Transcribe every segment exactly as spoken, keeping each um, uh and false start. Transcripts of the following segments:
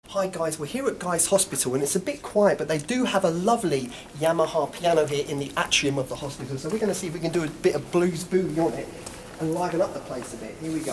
Hi guys, we're here at Guy's Hospital and it's a bit quiet, but they do have a lovely Yamaha piano here in the atrium of the hospital. So we're going to see if we can do a bit of blues boogie on it and liven up the place a bit. Here we go.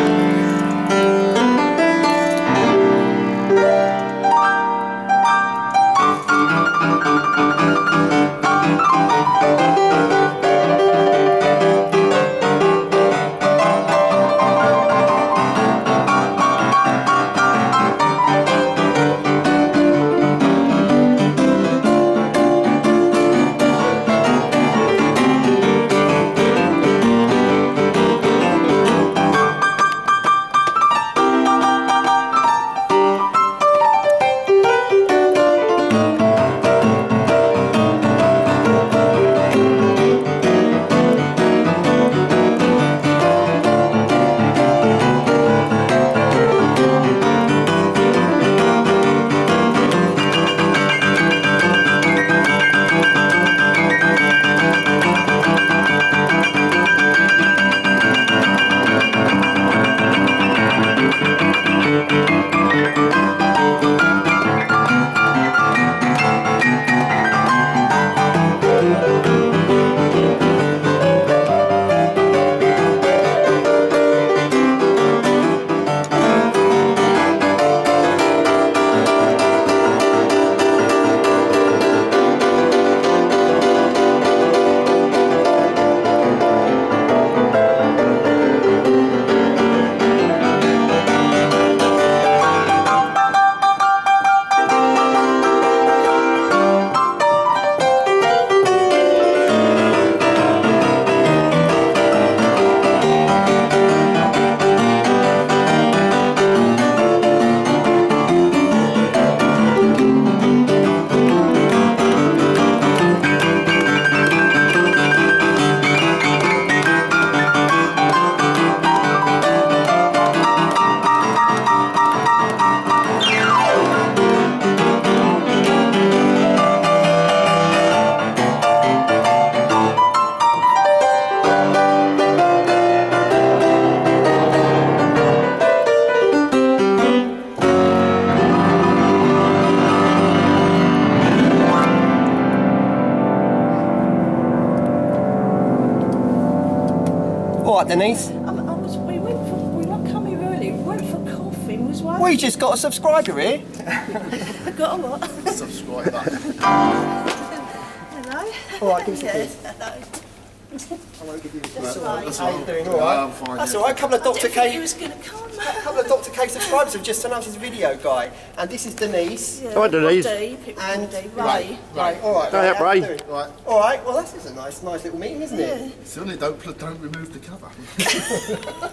All right, Denise. I, I was, we went for, we were coming early, we went for coffee, was one. We just got a subscriber here. I got a what? Subscriber. Hello. All right, give us a Yes, kiss. hello. I won't give you a kiss. That's All right. right. How you doing? All Yeah, right. I'm fine, That's yeah. all right. A couple of I Doctor didn't think K. he was going to come. A couple of Doctor K subscribers have just turned up his video, Guy. And this is Denise. Yeah, Hi, Denise. Ray, people And call me Ray. Ray. Right, all right. Hiya, how Ray. you doing? Right. All right. Well, this is a nice, nice little meeting, isn't it? Certainly don't pl- don't remove the cover.